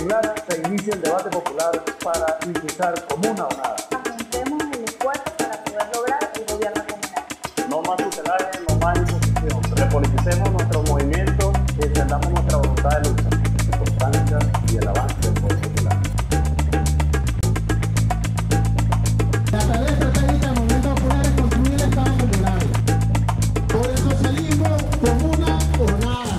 mañana se inicia el debate popular para impulsar comuna o nada. Aumentemos el esfuerzo para poder lograr el gobierno comunal. No más tutelares, no más imposición. Repoliticemos nuestros movimientos y extendamos nuestra voluntad de lucha, la constancia y el avance del poder popular. La tarea estratégica del movimiento popular es construir el Estado comunal. Por el socialismo, comuna o nada.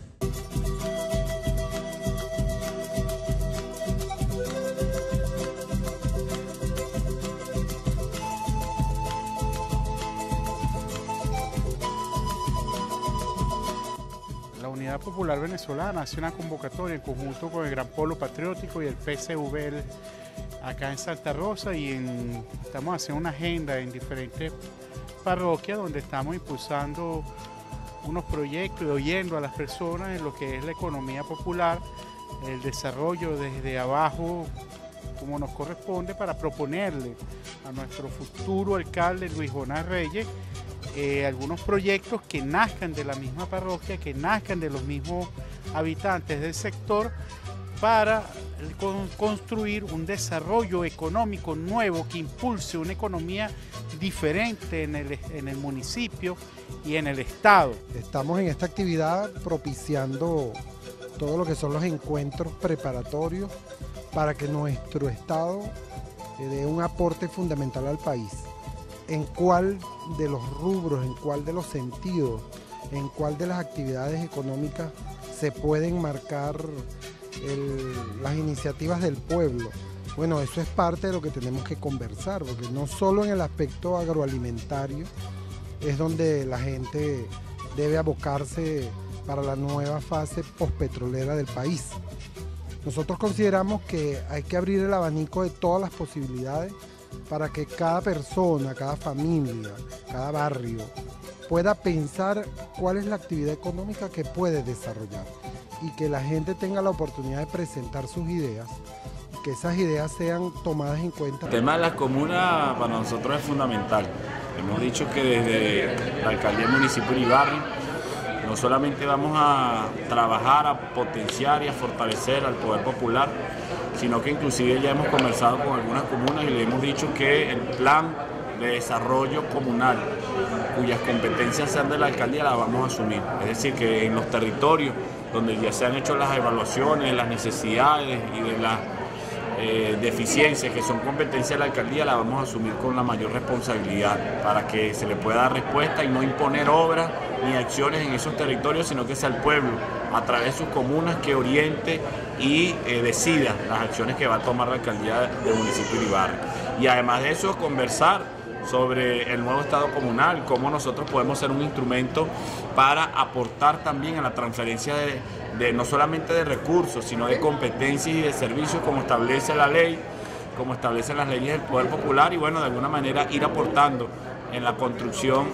La Unidad Popular Venezolana hace una convocatoria en conjunto con el Gran Polo Patriótico y el PCV acá en Santa Rosa y estamos haciendo una agenda en diferentes parroquias donde estamos impulsando unos proyectos y oyendo a las personas en lo que es la economía popular, el desarrollo desde abajo como nos corresponde para proponerle a nuestro futuro alcalde Luis Jonás Reyes algunos proyectos que nazcan de la misma parroquia, que nazcan de los mismos habitantes del sector para construir un desarrollo económico nuevo que impulse una economía diferente en el municipio y en el estado. Estamos en esta actividad propiciando todo lo que son los encuentros preparatorios para que nuestro estado dé un aporte fundamental al país. En cuál de los rubros, en cuál de los sentidos, en cuál de las actividades económicas se pueden marcar las iniciativas del pueblo. Bueno, eso es parte de lo que tenemos que conversar, porque no solo en el aspecto agroalimentario es donde la gente debe abocarse para la nueva fase postpetrolera del país. Nosotros consideramos que hay que abrir el abanico de todas las posibilidades para que cada persona, cada familia, cada barrio pueda pensar cuál es la actividad económica que puede desarrollar y que la gente tenga la oportunidad de presentar sus ideas y que esas ideas sean tomadas en cuenta. El tema de las comunas para nosotros es fundamental. Hemos dicho que desde la alcaldía municipal y barrio no solamente vamos a trabajar, a potenciar y a fortalecer al poder popular, sino que inclusive ya hemos conversado con algunas comunas y le hemos dicho que el plan de desarrollo comunal, cuyas competencias sean de la alcaldía, la vamos a asumir. Es decir, que en los territorios donde ya se han hecho las evaluaciones, las necesidades y de las deficiencias que son competencia de la alcaldía, la vamos a asumir con la mayor responsabilidad para que se le pueda dar respuesta y no imponer obras ni acciones en esos territorios, sino que sea el pueblo, a través de sus comunas, que oriente y decida las acciones que va a tomar la alcaldía del municipio de Ibarra. Y además de eso, conversar sobre el nuevo estado comunal, cómo nosotros podemos ser un instrumento para aportar también a la transferencia de no solamente de recursos, sino de competencias y de servicios, como establece la ley, como establecen las leyes del poder popular, y bueno, de alguna manera ir aportando en la construcción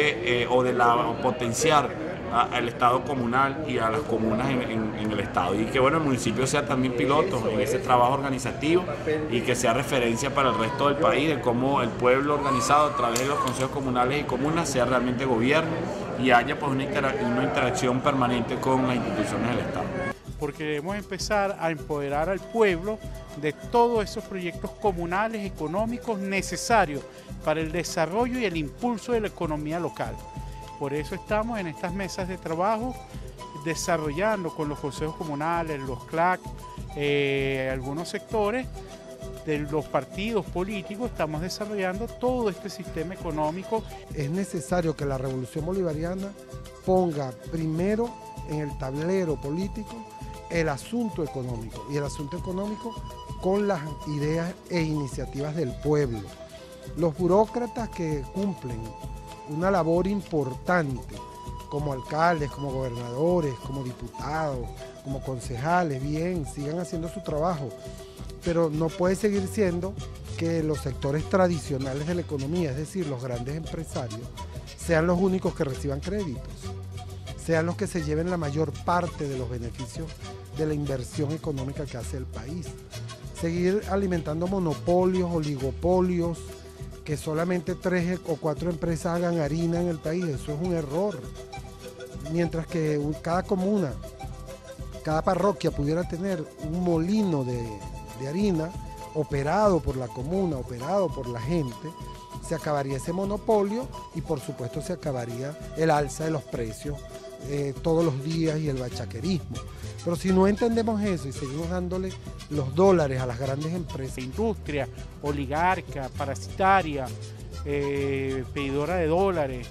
potenciar al Estado comunal y a las comunas en el Estado. Y que bueno, el municipio sea también piloto en ese trabajo organizativo y que sea referencia para el resto del país de cómo el pueblo organizado a través de los consejos comunales y comunas sea realmente gobierno y haya pues una interacción permanente con las instituciones del Estado. Porque debemos empezar a empoderar al pueblo de todos esos proyectos comunales, económicos necesarios para el desarrollo y el impulso de la economía local. Por eso estamos en estas mesas de trabajo desarrollando con los consejos comunales, los CLAC, algunos sectores de los partidos políticos, estamos desarrollando todo este sistema económico. Es necesario que la revolución bolivariana ponga primero en el tablero político el asunto económico, y el asunto económico con las ideas e iniciativas del pueblo. Los burócratas que cumplen una labor importante como alcaldes, como gobernadores, como diputados, como concejales, bien, sigan haciendo su trabajo, pero no puede seguir siendo que los sectores tradicionales de la economía, es decir, los grandes empresarios, sean los únicos que reciban créditos, sean los que se lleven la mayor parte de los beneficios de la inversión económica que hace el país. Seguir alimentando monopolios, oligopolios, que solamente 3 o 4 empresas hagan harina en el país, eso es un error. Mientras que cada comuna cada parroquia pudiera tener un molino de harina operado por la comuna, operado por la gente, se acabaría ese monopolio y por supuesto se acabaría el alza de los precios todos los días y el bachaquerismo. Pero si no entendemos eso y seguimos dándole los dólares a las grandes empresas. Industria oligarca, parasitaria, pedidora de dólares,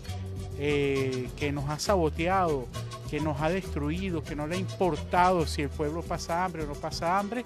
que nos ha saboteado, que nos ha destruido, que no le ha importado si el pueblo pasa hambre o no pasa hambre,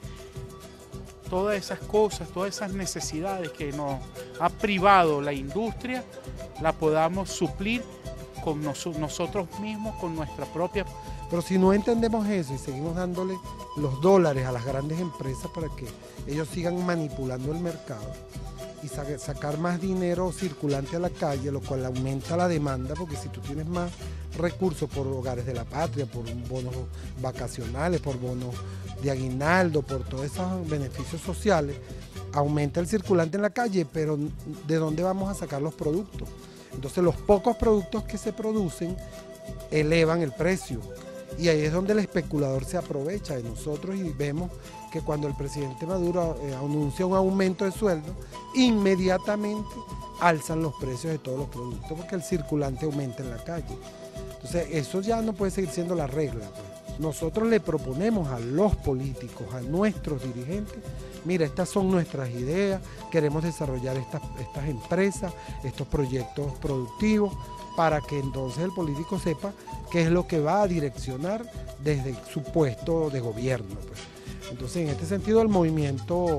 todas esas cosas, todas esas necesidades que nos ha privado la industria, la podamos suplir con nosotros mismos, con nuestra propia. Pero si no entendemos eso y seguimos dándole los dólares a las grandes empresas para que ellos sigan manipulando el mercado y sacar más dinero circulante a la calle, lo cual aumenta la demanda, porque si tú tienes más recursos por hogares de la patria, por bonos vacacionales, por bonos de aguinaldo, por todos esos beneficios sociales, aumenta el circulante en la calle, pero ¿de dónde vamos a sacar los productos? Entonces los pocos productos que se producen elevan el precio. Y ahí es donde el especulador se aprovecha de nosotros y vemos que cuando el presidente Maduro anuncia un aumento de sueldo, inmediatamente alzan los precios de todos los productos porque el circulante aumenta en la calle. Entonces eso ya no puede seguir siendo la regla, pues. Nosotros le proponemos a los políticos, a nuestros dirigentes, mira, estas son nuestras ideas, queremos desarrollar estas empresas, estos proyectos productivos, para que entonces el político sepa qué es lo que va a direccionar desde su puesto de gobierno, pues. Entonces, en este sentido, el movimiento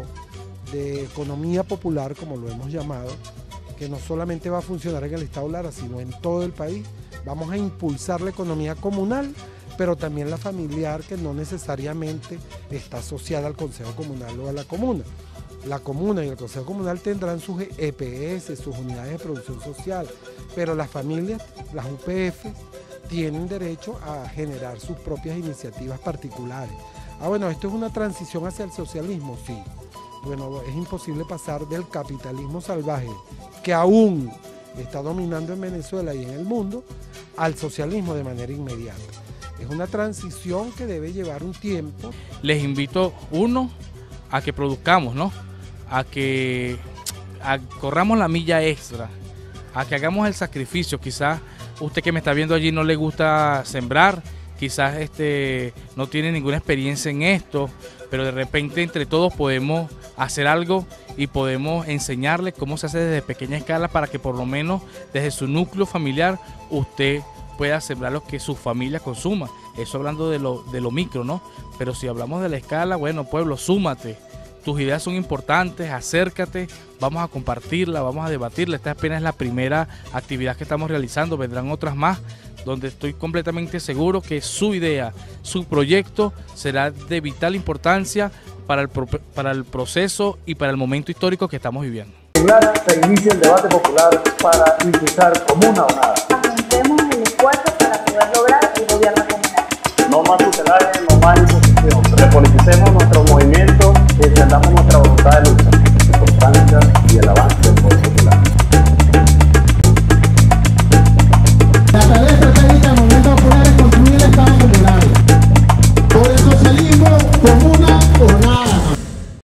de economía popular, como lo hemos llamado, que no solamente va a funcionar en el Estado Lara, sino en todo el país, vamos a impulsar la economía comunal, pero también la familiar, que no necesariamente está asociada al Consejo Comunal o a la comuna. La comuna y el Consejo Comunal tendrán sus EPS, sus unidades de producción social, pero las familias, las UPF, tienen derecho a generar sus propias iniciativas particulares. Bueno, ¿esto es una transición hacia el socialismo? Sí. Bueno, es imposible pasar del capitalismo salvaje, que aún está dominando en Venezuela y en el mundo, al socialismo de manera inmediata. Es una transición que debe llevar un tiempo. Les invito, uno, a que produzcamos, ¿no? A que corramos la milla extra, a que hagamos el sacrificio. Quizás usted que me está viendo allí no le gusta sembrar, quizás no tiene ninguna experiencia en esto, pero de repente entre todos podemos hacer algo y podemos enseñarle cómo se hace desde pequeña escala para que por lo menos desde su núcleo familiar usted pueda sembrar lo que su familia consuma. Eso hablando de lo micro, ¿no? Pero si hablamos de la escala, bueno, pueblo, súmate. Tus ideas son importantes, acércate, vamos a compartirla, vamos a debatirla. Esta apenas es la primera actividad que estamos realizando, vendrán otras más, donde estoy completamente seguro que su idea, su proyecto será de vital importancia para el proceso y para el momento histórico que estamos viviendo. Se inicia el debate popular para impulsar Comuna o Nada.